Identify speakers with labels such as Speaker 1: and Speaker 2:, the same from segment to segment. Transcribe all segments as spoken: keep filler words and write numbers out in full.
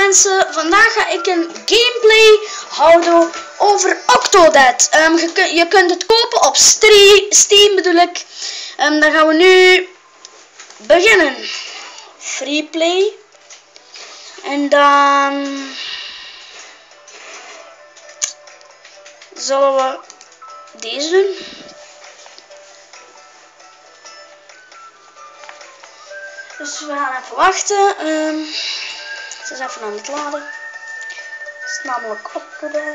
Speaker 1: mensen, vandaag ga ik een gameplay houden over Octodad. Um, je, kun, je kunt het kopen op Steam bedoel ik. Um, dan gaan we nu beginnen. Freeplay. En dan zullen we deze doen. Dus we gaan even wachten. Um, het is even aan het laden. Het is namelijk Octodad.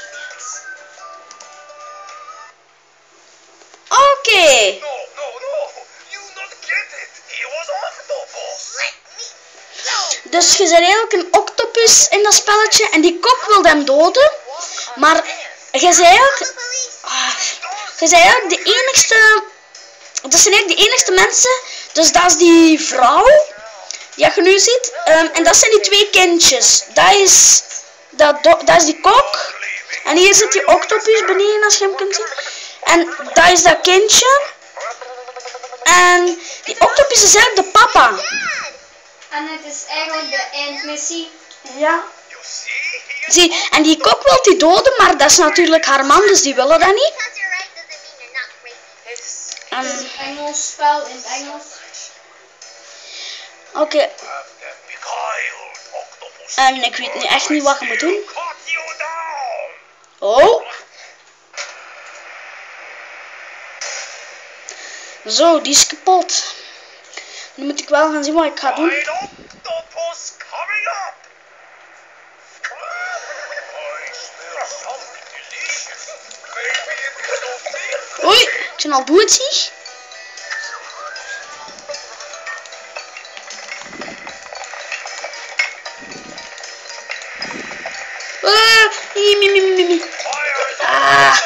Speaker 1: Oké. Okay.
Speaker 2: No, no, no. You not get it. He was octopus.
Speaker 1: Dus je bent eigenlijk een octopus in dat spelletje en die kok wil hem doden. Maar je bent eigenlijk, ah, je bent eigenlijk de enigste. Dat zijn eigenlijk de enigste mensen. Dus dat is die vrouw die je nu ziet. Um, en dat zijn die twee kindjes. Dat is, dat, dat is die kok. En hier zit die octopus beneden als je hem kunt zien. En dat is dat kindje. En die octopus is eigenlijk de papa.
Speaker 3: En het is eigenlijk de eindmissie.
Speaker 1: Ja. Zie, en die kok wil die doden, maar dat is natuurlijk haar man, dus die willen dat niet.
Speaker 3: Het is een Engels spel in het Engels.
Speaker 1: Oké. Okay. En ik weet nu echt niet wat je moet doen. Oh. Zo, die is kapot. Nu moet ik wel gaan zien wat ik ga doen. Oei, ik ben al dood zie. Ah, mi, mi, mi, mi, mi. Ah.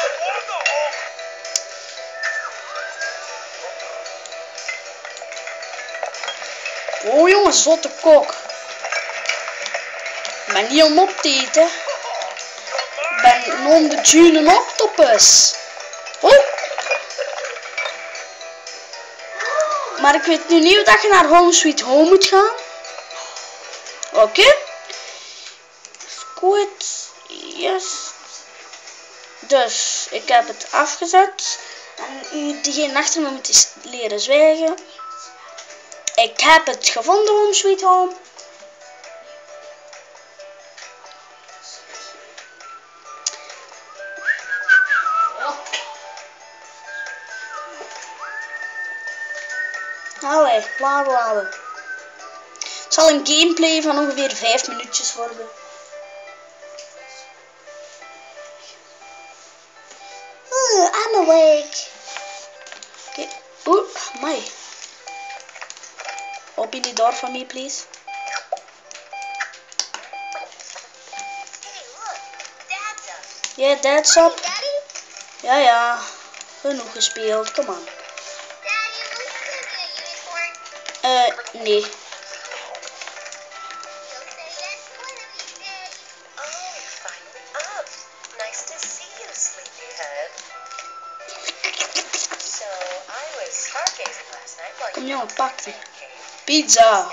Speaker 1: Oh jongens, zotte kok. Ik ben niet om op te eten. Ik ben een onderdune octopus. Oh. Maar ik weet nu niet dat je naar Home Sweet Home moet gaan. Oké. Okay. Goed. Yes. Dus, ik heb het afgezet. En diegene achter me moet eens leren zwijgen. Ik heb het gevonden, Home Sweet Home. Allee, laden, laden. Het zal een gameplay van ongeveer vijf minuutjes worden. Uh, I'm awake. Oké, okay. Oeh, my. Open the door for me, please. Ja, yeah, Dad's up. Ja, ja. Genoeg gespeeld, kom aan. Eh, uh, nee. Kom jongen, pak die. Pizza.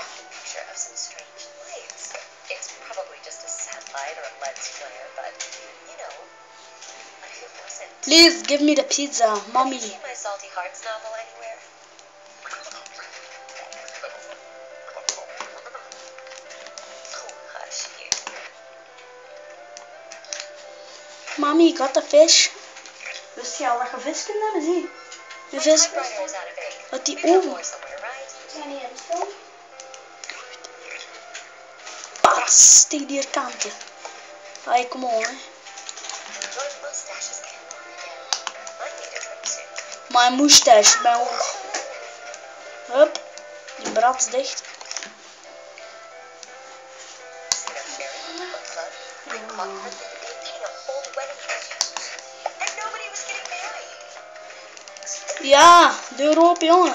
Speaker 1: Please give me the pizza, mommy. Mommy, got the fish. Wist je al dat je vis kunt hebben? Zie. De vis. Wat die oven.
Speaker 3: Zijn die in het film?
Speaker 1: Pats, tegen die kanten. Allee, kom on, hè. Mijn moustache bij ons. Hup, die brad is dicht. Ja, deur open, jongen.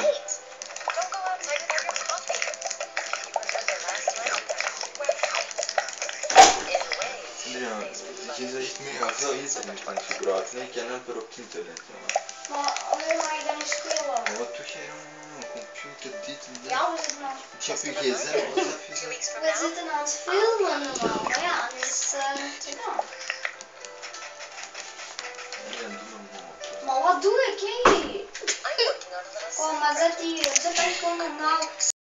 Speaker 2: Je zegt mega veel internet van gebruikt, nee, ik kan amper op internet, jongen.
Speaker 3: Maar alleen maar je dan spelen.
Speaker 2: Wat doe je dan?
Speaker 4: zoeken, dit en dat.
Speaker 3: Ja, we zitten aan
Speaker 4: Ik heb je gsm, wat heb je gezegd?
Speaker 3: we zitten aan het filmen normaal. Maar ja, dan is het uh, gedaan.
Speaker 4: Ja, doe maar gewoon.
Speaker 3: Maar wat doe ik, hé? Kom, maar zet die, zet dat gewoon normaal.